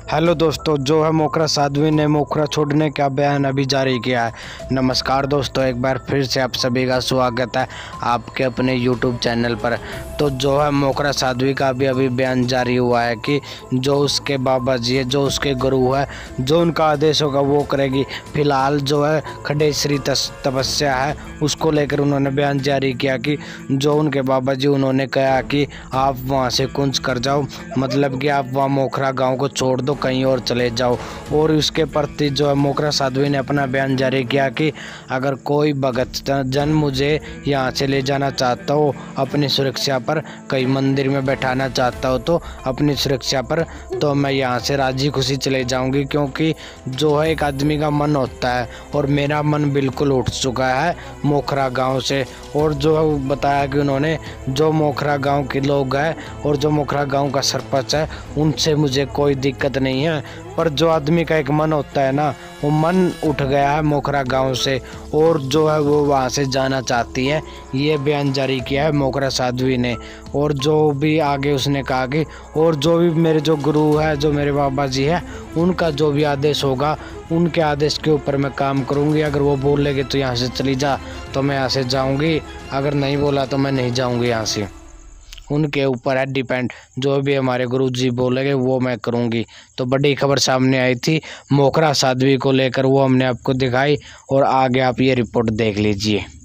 Hello दोस्तों, जो है मोखरा साध्वी ने मोखरा छोड़ने का बयान अभी जारी किया है। नमस्कार दोस्तों, एक बार फिर से आप सभी का स्वागत है आपके अपने यूट्यूब चैनल पर। तो जो है मोखरा साध्वी का अभी बयान जारी हुआ है कि जो उसके बाबा जी है, जो उसके गुरु है, जो उनका आदेश होगा वो करेगी। फिलहाल जो है खडेश्वरी तपस्या है, उसको लेकर उन्होंने बयान जारी किया कि जो उनके बाबा जी उन्होंने कहा कि आप वहाँ से कुंज कर जाओ, मतलब कि आप वहाँ मोखरा गाँव को छोड़ दो, कहीं और चले जाओ। और उसके प्रति जो है मोखरा साध्वी ने अपना बयान जारी किया कि अगर कोई भगत जन मुझे यहाँ से ले जाना चाहता हो, अपनी सुरक्षा पर कहीं मंदिर में बैठाना चाहता हो तो अपनी सुरक्षा पर, तो मैं यहाँ से राजी खुशी चले जाऊँगी। क्योंकि जो है एक आदमी का मन होता है और मेरा मन बिल्कुल उठ चुका है मोखरा गाँव से। और जो है बताया कि उन्होंने जो मोखरा गाँव के लोग हैं और जो मोखरा गाँव का सरपंच है उनसे मुझे कोई दिक्कत नहीं है, पर जो आदमी का एक मन होता है ना, वो मन उठ गया है मोखरा गांव से और जो है वो वहां से जाना चाहती है। ये बयान जारी किया है मोखरा साध्वी ने। और जो भी आगे उसने कहा कि और जो भी मेरे जो गुरु है, जो मेरे बाबा जी है, उनका जो भी आदेश होगा उनके आदेश के ऊपर मैं काम करूंगी। अगर वो बोलेंगे तो यहाँ से चली जा तो मैं यहाँ से जाऊंगी, अगर नहीं बोला तो मैं नहीं जाऊंगी यहाँ से। उनके ऊपर है डिपेंड, जो भी हमारे गुरुजी बोलेंगे वो मैं करूंगी। तो बड़ी खबर सामने आई थी मोखरा साध्वी को लेकर, वो हमने आपको दिखाई और आगे आप ये रिपोर्ट देख लीजिए।